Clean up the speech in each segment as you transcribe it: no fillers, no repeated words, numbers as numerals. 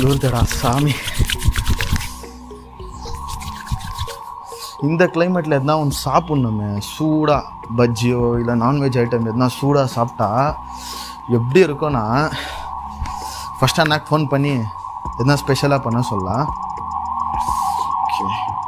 குளிர்தடா சாமி. இந்த கிளைமேட்டில் எதுனா ஒன்று சாப்பிட்ணுமே, சூடாக பஜ்ஜியோ இல்லை நான்வெஜ் ஐட்டம் எதுனா சூடாக சாப்பிட்டா எப்படி இருக்கும்னா, ஃபஸ்ட் அண்ணாக்கு ஃபோன் பண்ணி எதுனா ஸ்பெஷலாக பண்ண சொல்லலாம். Okay,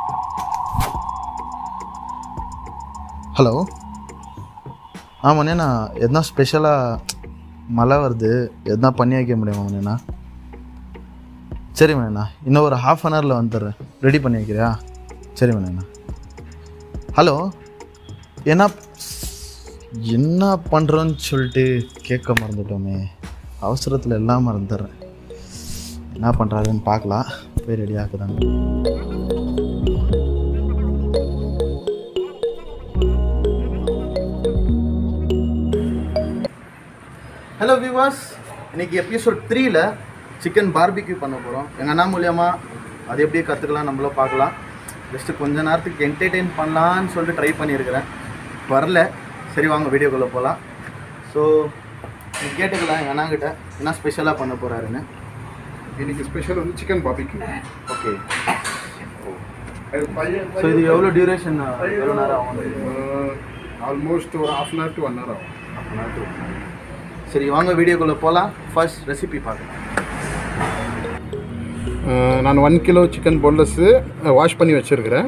hello. ஆமாண்ணா, எதுனா ஸ்பெஷலாக மழை வருது, எதுனா பண்ணி வைக்க முடியுமா மண்ணா? சரி மண்ணா, இன்னும் ஒரு ½ அன் ஹவரில் வந்துடுறேன், ரெடி பண்ணி வைக்கிறியா? சரி மண்ணா. ஹலோ, என்ன பண்ணுறோன்னு சொல்லிட்டு கேட்க மறந்துட்டோமே, அவசரத்தில் எல்லாம் மறந்துடுறேன். என்ன பண்ணுறாருன்னு பார்க்கலாம், போய் ரெடி ஆக்குதாங்க. ஹலோ வியூவர்ஸ், இன்றைக்கி எபிசோட் 3ல் சிக்கன் பார்பிக்யூ பண்ண போகிறோம். எங்கள் அண்ணா மூலியமாக அது எப்படி கற்றுக்கலாம் நம்மளும் பார்க்கலாம். ஜஸ்ட்டு கொஞ்ச நேரத்துக்கு என்டர்டெயின் பண்ணலான்னு சொல்லிட்டு ட்ரை பண்ணியிருக்கிறேன், வரல. சரி வாங்க வீடியோக்குள்ளே போகலாம். ஸோ நீ கேட்டுக்கலாம் எங்கள் அண்ணாங்கிட்ட என்ன ஸ்பெஷலாக பண்ண போகிறாருன்னு. இன்றைக்கி ஸ்பெஷல் வந்து சிக்கன் பார்பிக்யூ. ஓகே, ஸோ இது எவ்வளோ டியூரேஷன், எவ்வளோ நேரம் ஆகும்? ஆல்மோஸ்ட் ஒரு ½ அன் ஹவர் டு 1 ஹவர் ஆகும். ½ அன் ஹவர். சரி வாங்க வீடியோக்குள்ளே போகலாம். ஃபர்ஸ்ட் ரெசிபி பார்க்கலாம். நான் 1 கிலோ சிக்கன் போன்லெஸ்ஸு வாஷ் பண்ணி வச்சுருக்கிறேன்.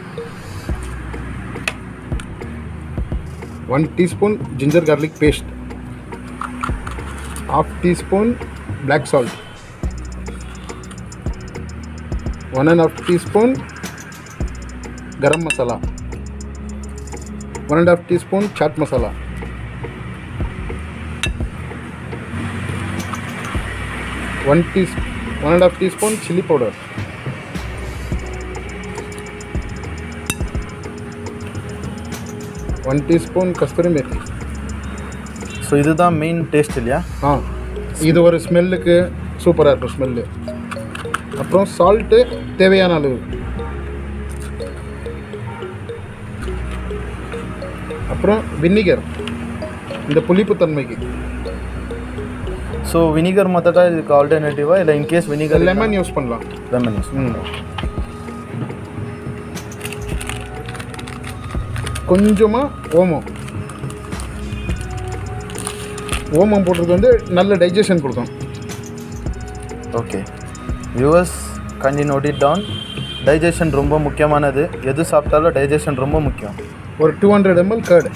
1 teaspoon ginger garlic paste, ½ teaspoon black salt, 1½ teaspoon garam masala, 1½ teaspoon chaat masala, 1½ teaspoon chilli powder, 1 teaspoon Kasuri Methi. So இதுதான் மெயின் டேஸ்ட் இல்லையா? இது ஒரு ஸ்மெல்லுக்கு சூப்பராக இருக்கும் ஸ்மெல்லு. அப்புறம் சால்ட்டு தேவையான அளவு, அப்புறம் வினிகர் இந்த புளிப்புத்தன்மைக்கு. ஸோ வினிகர் மற்றதா இதுக்கு ஆல்டர்னேட்டிவா இல்லை இன்கேஸ் வினிகர் லெமன் யூஸ் பண்ணலாம். லெமன் யூஸ் கொஞ்சமாக ஓமம் போடுறது வந்து நல்ல டைஜஷன் கொடுக்கும். ஓகே வியூவர்ஸ், கண்டி நோட் இட் டவுன். டைஜஷன் ரொம்ப முக்கியமானது, எது சாப்பிட்டாலும் டைஜஷன் ரொம்ப முக்கியம். ஒரு 200 ml கர்டு,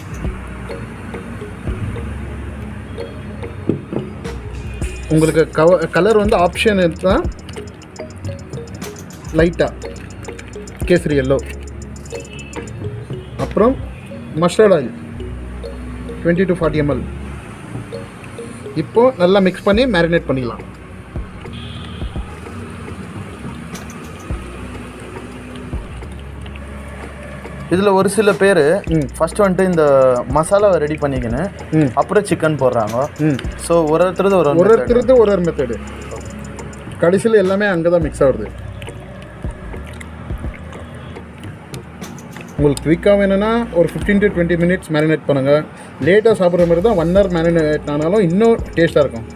உங்களுக்கு கலர் வந்து ஆப்ஷன் இருந்தால் லைட்டாக கேசரி எல்லோ. அப்புறம் மஸ்டர்ட் ஆயில் 20 to 40 ml. இப்போது நல்லா மிக்ஸ் பண்ணி மேரினேட் பண்ணிக்கலாம். இதில் ஒரு சில பேர் ஃபர்ஸ்ட் வந்துட்டு இந்த மசாலாவை ரெடி பண்ணிக்கின்னு அப்புறம் சிக்கன் போடுறாங்க. ஸோ ஒருத்தருக்கு ஒரு மெத்தடு, கடைசியில் எல்லாமே அங்கே தான் மிக்ஸ் ஆகுது. உங்களுக்கு குவிக்காக வேணும்னா ஒரு 15 to 20 minutes மேரினேட் பண்ணுங்கள். லேட்டாக சாப்பிட்ற மாதிரி தான் 1 hour மேரினேட் ஆனாலும் இன்னும் டேஸ்ட்டாக இருக்கும்.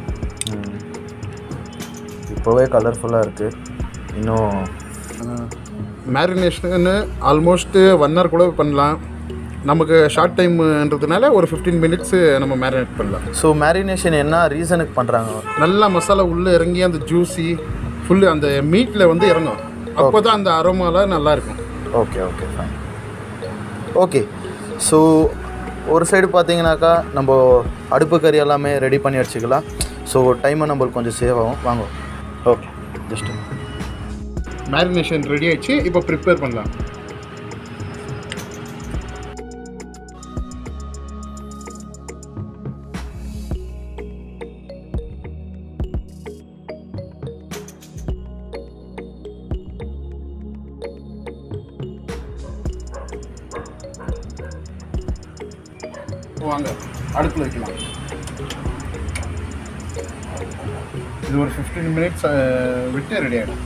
இப்போவே கலர்ஃபுல்லாக இருக்குது. இன்னும் மேரினேஷனு ஆல்மோஸ்ட்டு 1 hour கூட பண்ணலாம். நமக்கு ஷார்ட் டைம்ன்றதுனால ஒரு 15 minutes நம்ம மேரினேட் பண்ணலாம். ஸோ மேரினேஷன் என்ன ரீசனுக்கு பண்ணுறாங்க? நல்லா மசாலா உள்ளே இறங்கி அந்த ஜூஸி ஃபுல்லு அந்த மீட்டில் வந்து இறங்கும். அப்போ தான் அந்த அரோமாலாம் நல்லாயிருக்கும். Okay okay fine. Okay, so ஒரு சைடு பார்த்தீங்கன்னாக்கா நம்ம அடுப்பு கறி எல்லாமே ரெடி பண்ணி வச்சுக்கலாம். ஸோ டைமை நம்மளுக்கு கொஞ்சம் சேவ் ஆகும். வாங்க. ஓகே, ஜஸ்ட் மேரினேஷன் ரெடி ஆகிடுச்சு. இப்போ ப்ரிப்பேர் பண்ணலாம். வாங்க அடுப்பில் வைக்கலாம். இது ஒரு 15 minutes விட்டு ரெடி ஆகிடும்.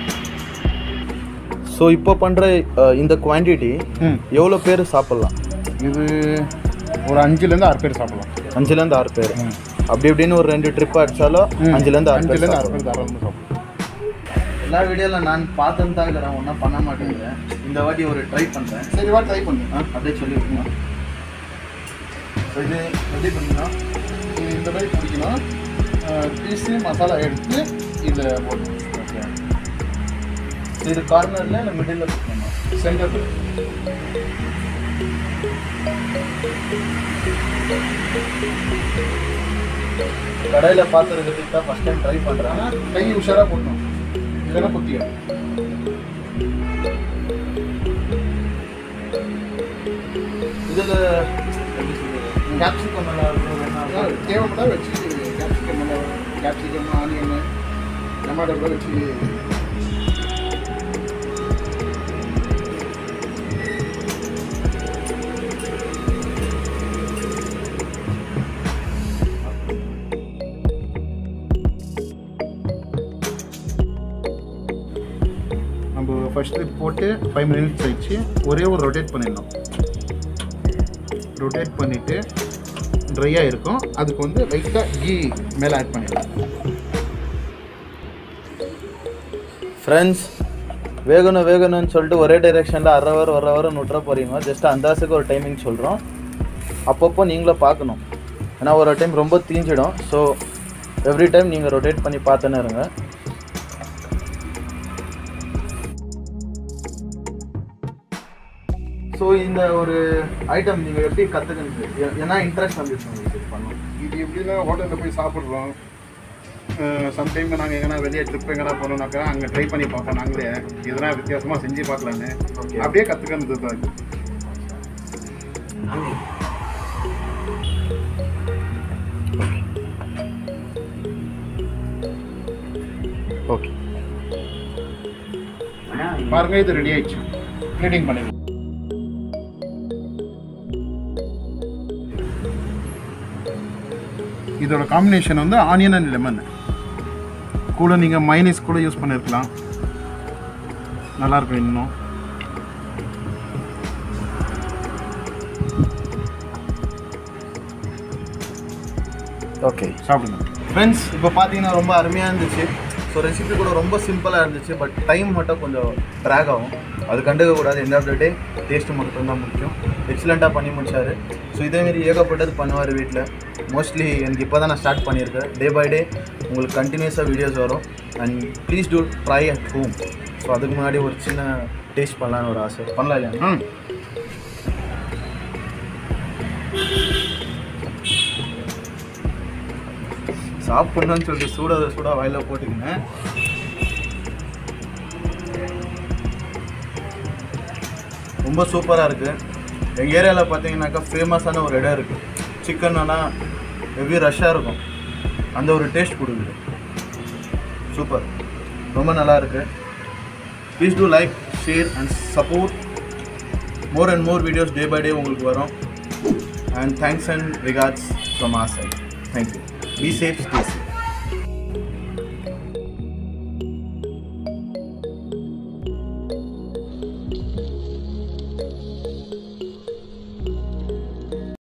ஸோ இப்போ பண்ணுற இந்த குவான்டிட்டி எவ்வளோ பேர் சாப்பிட்லாம்? இது ஒரு 5லேருந்து 6 பேர் சாப்பிடலாம். 5லேருந்து 6 பேர். அப்படி இப்படின்னு ஒரு 2 ட்ரிப் அடிச்சாலும் 5லேருந்து 6 பேர் தாராளமாக சாப்பிடலாம். எல்லா வீடியோவில் நான் பார்த்துன்னு தான் இருக்கிறேன், ஒன்றும் பண்ண மாட்டேங்கிறேன். இந்த வாட்டி ஒரு ட்ரை பண்ணுறேன். சரி வாட்டி ட்ரை பண்ணுங்க. அப்படியே சொல்லிவிடுங்க. இது எப்படி பண்ணிங்கன்னா இந்த மாதிரி பிடிக்கணும். பீஸு மசாலா எடுத்து இதில் போடணும். ஓகே, இது கார்னரில் இல்லை மிடில் பிடிக்கணும், சென்டரில். கடையில் பார்த்துருக்கிறதுக்கு தான் ஃபஸ்ட் டைம் ட்ரை பண்ணுறேன். கை உஷாராக போடணும், இல்லைன்னா குத்தியா. இதில் கேப்சிகம் நல்லா இருக்கும், தேவைப்பட்டா வச்சு கேப்சிகம் ஆனியன் டொமேட்டோ கூட வச்சு நம்ம ஃபர்ஸ்ட் போட்டு 5 மினிட்ஸ் ஆயிடுச்சு. ஒரே ஒரு ரொட்டேட் பண்ணிடணும். ரொட்டேட் பண்ணிவிட்டு ட்ரையாக இருக்கும், அதுக்கு வந்து லைட்டாக கீ மேலே ஆட் பண்ணிடலாம். ஃப்ரெண்ட்ஸ், வேகணும்னு சொல்லிட்டு ஒரே டைரெக்ஷனில் அரை ஹவர் நுட்ற போகிறீங்க. ஜஸ்ட் அந்தாசுக்கு ஒரு டைமிங் சொல்கிறோம். அப்பப்போ நீங்களும் பார்க்கணும், ஏன்னா ஒரு டைம் ரொம்ப தீஞ்சிடும். ஸோ எவ்ரி டைம் நீங்கள் ரொட்டேட் பண்ணி பார்த்துன்னு இருங்க. ஸோ இந்த ஒரு ஐட்டம் நீங்கள் எப்படி கற்றுக்கணும், ஏன்னா இன்ட்ரெஸ்ட் வந்துச்சு உங்களுக்கு இது பண்ணணும். இது எப்படின்னா ஹோட்டலில் போய் சாப்பிட்றோம். சம்டைம் நாங்கள் எங்கன்னா வெளியே ட்ரிப் எங்கன்னா போனோம்னாக்கா அங்கே ட்ரை பண்ணி பார்ப்போம். நாங்களே எதனா வித்தியாசமாக செஞ்சு பார்க்கலான்னு அப்படியே கற்றுக்கிறது தான் இது. ஓகே பாருங்கள், இது ரெடி ஆயிடுச்சு. ப்ளேட்டிங் பண்ணிடுவோம். இதோட காம்பினேஷன் வந்து ஆனியன் அண்ட் லெமன். கூட நீங்கள் மைனஸ் கூட யூஸ் பண்ணியிருக்கலாம், நல்லாயிருக்கும் இன்னும். ஓகே, சாப்பிடுங்க ஃப்ரெண்ட்ஸ். இப்போ பார்த்தீங்கன்னா ரொம்ப அருமையாக இருந்துச்சு. ஸோ ரெசிபி கூட ரொம்ப சிம்பிளாக இருந்துச்சு. பட் டைம் மட்டும் கொஞ்சம் ட்ராக் ஆகும், அது கண்டுக்கக்கூடாது. End of the day taste மட்டும்தான் முக்கியம். எக்ஸலண்ட்டாக பண்ணி முடிச்சார். ஸோ இதேமாரி ஏகப்பட்டது பண்ணுவார் வீட்டில். மோஸ்ட்லி எனக்கு இப்போ தான் நான் ஸ்டார்ட் பண்ணியிருக்கேன். டே பை டே உங்களுக்கு கண்டினியூஸாக வீடியோஸ் வரும். And please do try at home. So அதுக்கு முன்னாடி ஒரு சின்ன டேஸ்ட் பண்ணலான்னு ஒரு ஆசை. பண்ணலாம் இல்லையா? சாப்பிட்ணுன்னு சொல்லிட்டு சூடாக வாயில் போட்டுக்கினேன். ரொம்ப சூப்பராக இருக்குது. எங்கள் ஏரியாவில் பார்த்தீங்கன்னாக்கா ஃபேமஸான ஒரு இடம் இருக்குது. சிக்கன்னா ஹெவி ரஷ்ஷாக இருக்கும், அந்த ஒரு டேஸ்ட் கொடுக்குது. சூப்பர், ரொம்ப நல்லா இருக்குது. Please do like, share and support. More and more videos day by day உங்களுக்கு வரும். And thanks and regards from our side. Thank you. Be safe, stay safe.